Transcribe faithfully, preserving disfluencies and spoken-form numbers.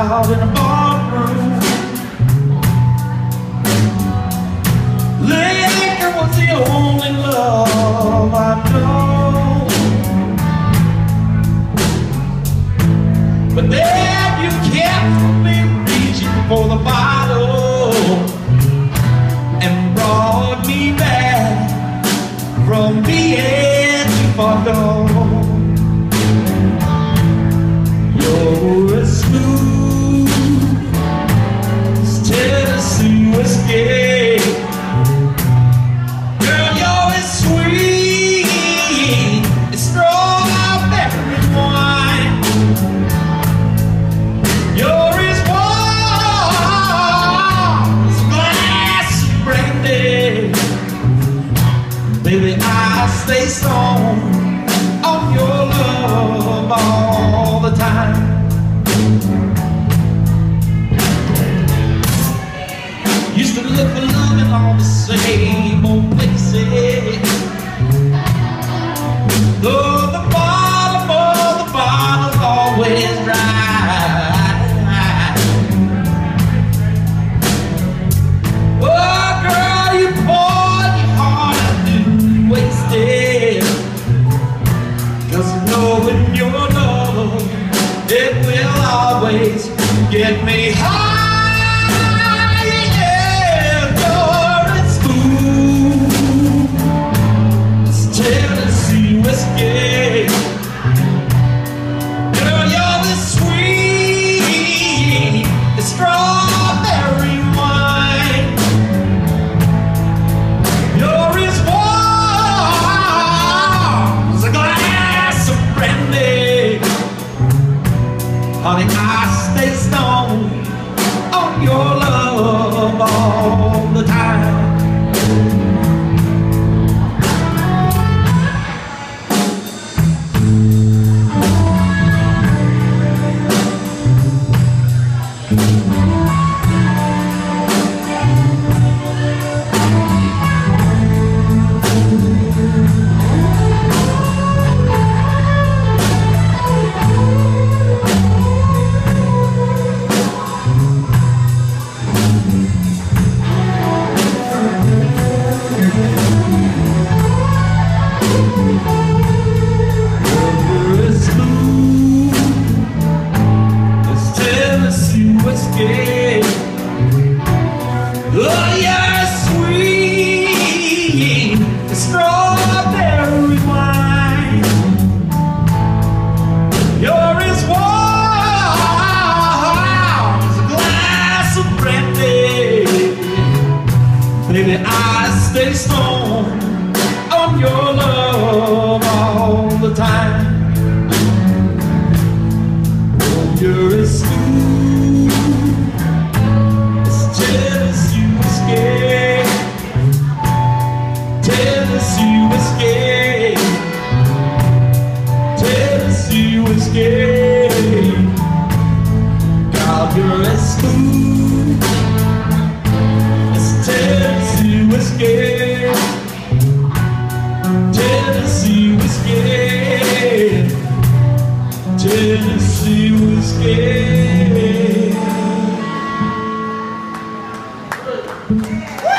out in a ballroom. Liquor was the only love I know. But then you kept me reaching for the bottle and brought me back from being too far gone. You're as smooth as Tennessee whiskey. Girl, you're as sweet as strawberry wine. You're as warm as a glass of brandy. Baby, I stay strong on your love all the time. Used to look for love in all the same old places. Though the bottom of the bottle's always dry. Oh girl, you poured your heart out and wasted. 'Cause knowing your love, it will always get me high. Yeah, you're as smooth as Tennessee whiskey. Girl, you're as sweet as strawberry wine. You're as warm as a glass of brandy. Honey, I stay stoned on your love all the time. Oh, you're sweet as strawberry wine. You're as warm as a glass of brandy. Baby, I stay stoned on your love all the time. Oh, you're as smooth as Tennessee whiskey. Tennessee whiskey. Tennessee whiskey. God, you're as smooth as Tennessee whiskey. Tennessee whiskey. Tennessee whiskey.